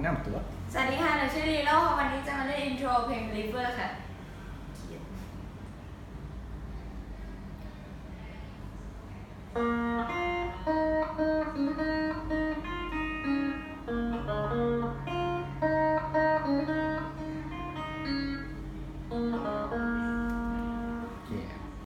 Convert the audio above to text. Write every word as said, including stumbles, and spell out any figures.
แนะนำตัวสวัสดีค่ะหนูชื่อลีโร่วันนี้จะมาเล่นอินโทรเพลง Believer ค่ะ